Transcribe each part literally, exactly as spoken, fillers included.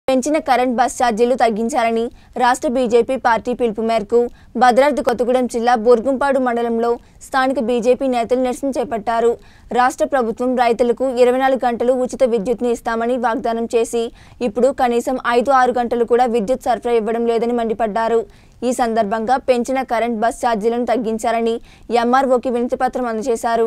పెంచిన current bus ఛార్జీలు తగ్గించాలని రాష్ట్ర బీజేపీ పార్టీ పిలుపు మేరకు భద్రాద్రి కొత్తగూడెం జిల్లా బోర్గుంపాడు మండలంలో స్థానిక బీజేపీ నేతలు నిరసన చేపట్టారు. రాష్ట్ర ప్రభుత్వం రైతులకు ఇరవై నాలుగు గంటలు ఉచిత విద్యుత్ని ఇస్తామని వాగ్దానం చేసి ఇప్పుడు కనీసం ఐదు ఆరు గంటలు కూడా విద్యుత్ సరఫరా ఇవ్వడం లేదని మండిపడ్డారు. ఈ సందర్భంగా పెంచిన కరెంట్ బస్ ఛార్జీలను తగ్గించాలని ఎంఆర్ఓకి వినతిపత్రం అందజేశారు.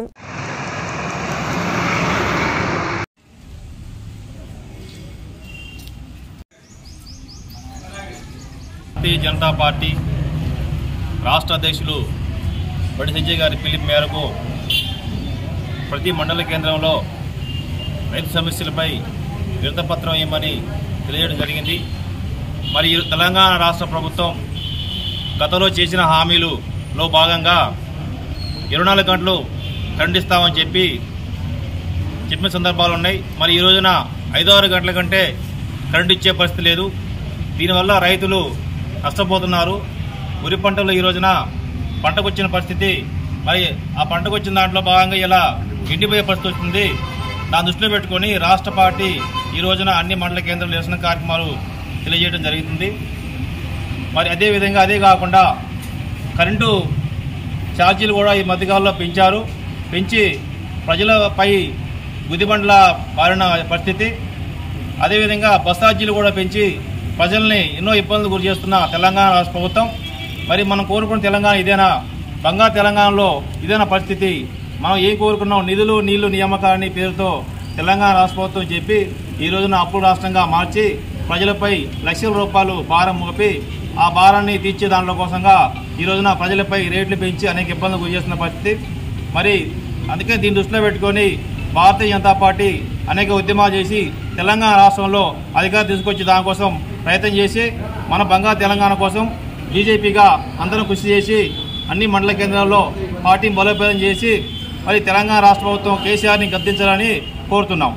భారతీయ జనతా పార్టీ రాష్ట్ర అధ్యక్షులు బండి సంజయ్ గారి పిలుపు మేరకు ప్రతి మండల కేంద్రంలో రైతు సమస్యలపై వినతిపత్రం ఇవ్వమని తెలియజేయడం జరిగింది. మరి తెలంగాణ రాష్ట్ర ప్రభుత్వం గతంలో చేసిన హామీలులో భాగంగా ఇరవై నాలుగు గంటలు కరెంట్ ఇస్తామని చెప్పి చెప్పిన సందర్భాలు ఉన్నాయి. మరి ఈ రోజున ఐదు ఆరు గంటల కంటే కరెంట్ ఇచ్చే పరిస్థితి లేదు. దీనివల్ల రైతులు నష్టపోతున్నారు. వరి పంటలు ఈ రోజున పంటకు వచ్చిన పరిస్థితి, మరి ఆ పంటకు వచ్చిన దాంట్లో భాగంగా ఇలా ఎండిపోయే పరిస్థితి వస్తుంది. దాన్ని దృష్టిలో పెట్టుకుని రాష్ట్ర పార్టీ ఈ రోజున అన్ని మండల కేంద్రాలు నిరసన కార్యక్రమాలు తెలియజేయడం జరుగుతుంది. మరి అదేవిధంగా అదే కాకుండా కరెంటు ఛార్జీలు కూడా ఈ మధ్యకాలంలో పెంచారు. పెంచి ప్రజలపై గుదిబండ్ల మారిన పరిస్థితి. అదేవిధంగా బస్ ఛార్జీలు కూడా పెంచి ప్రజల్ని ఎన్నో ఇబ్బందులు గురి చేస్తున్న తెలంగాణ రాష్ట్ర ప్రభుత్వం. మరి మనం కోరుకున్న తెలంగాణ ఇదేనా? బంగారు తెలంగాణలో ఇదేనా పరిస్థితి? మనం ఏం కోరుకున్నాం? నిధులు నీళ్లు నియామకాలని పేరుతో తెలంగాణ రాష్ట్ర ప్రభుత్వం చెప్పి ఈ రోజున అప్పుల రాష్ట్రంగా మార్చి ప్రజలపై లక్షల రూపాయలు భారం మోపి ఆ భారాన్ని తీర్చే దాంట్లో కోసంగా ఈ రోజున ప్రజలపై రేట్లు పెంచి అనేక ఇబ్బందులు గురి చేస్తున్న పరిస్థితి. మరి అందుకే దీన్ని దృష్టిలో పెట్టుకొని భారతీయ జనతా పార్టీ అనేక ఉద్యమాలు చేసి తెలంగాణ రాష్ట్రంలో అధికారం తీసుకొచ్చి దానికోసం ప్రయత్నం చేసి మన బంగారు తెలంగాణ కోసం బీజేపీగా అందరం కృషి చేసి అన్ని మండల కేంద్రాల్లో పార్టీని బలోపేతం చేసి మరి తెలంగాణ రాష్ట్ర ప్రభుత్వం కేసీఆర్ని గద్దించాలని కోరుతున్నాం.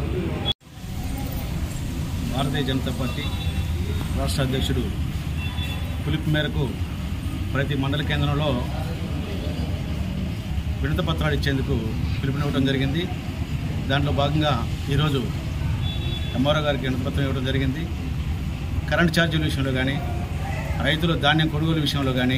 భారతీయ జనతా పార్టీ రాష్ట్ర అధ్యక్షుడు పిలుపు మేరకు ప్రతి మండల కేంద్రంలో వినతి పత్రాలు ఇచ్చేందుకు పిలుపునివ్వడం జరిగింది. దాంట్లో భాగంగా ఈరోజు ఎంఆర్ఓ గారికి వినతి పత్రం ఇవ్వడం జరిగింది. కరెంట్ ఛార్జీల విషయంలో కానీ, రైతుల ధాన్యం కొనుగోలు విషయంలో కానీ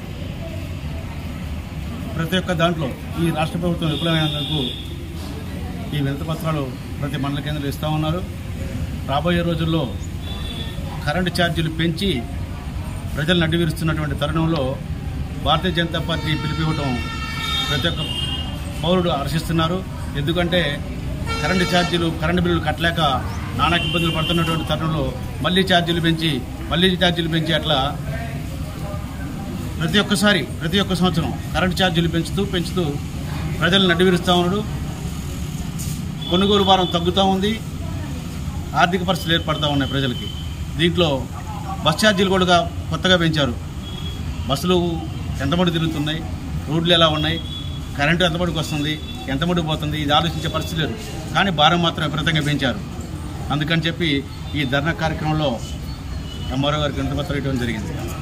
ప్రతి ఒక్క దాంట్లో ఈ రాష్ట్ర ప్రభుత్వం విఫలమైనందుకు ఈ వినతి పత్రాలు ప్రతి మండల కేంద్రంలో ఇస్తూ ఉన్నారు. రాబోయే రోజుల్లో కరెంటు ఛార్జీలు పెంచి ప్రజలను అడ్డువిరుస్తున్నటువంటి తరుణంలో భారతీయ జనతా పార్టీ పిలిపివ్వటం ప్రతి ఒక్క పౌరుడు హర్షిస్తున్నారు. ఎందుకంటే కరెంటు ఛార్జీలు కరెంటు బిల్లులు కట్టలేక నానా ఇబ్బందులు పడుతున్నటువంటి తరుణంలో మళ్లీ ఛార్జీలు పెంచి మళ్లీ ఛార్జీలు పెంచి అట్లా ప్రతి ఒక్కసారి ప్రతి ఒక్క సంవత్సరం కరెంటు ఛార్జీలు పెంచుతూ పెంచుతూ ప్రజలను నడ్డివిరుస్తూ ఉన్నాడు. కొనుగోలు భారం తగ్గుతూ ఉంది. ఆర్థిక పరిస్థితులు ఏర్పడుతూ ఉన్నాయి ప్రజలకి. దీంట్లో బస్ ఛార్జీలు కూడా కొత్తగా పెంచారు. బస్సులు ఎంతమంది తిరుగుతున్నాయి, రోడ్లు ఎలా ఉన్నాయి, కరెంటు ఎంతమందికి వస్తుంది, ఎంతమందికి పోతుంది, ఇది ఆలోచించే పరిస్థితి లేదు. కానీ భారం మాత్రం విపరీతంగా పెంచారు. అందుకని చెప్పి ఈ ధర్నా కార్యక్రమంలో ఎంఆర్ఓ గారికి వినతి పత్రం ఇవ్వడం జరిగింది.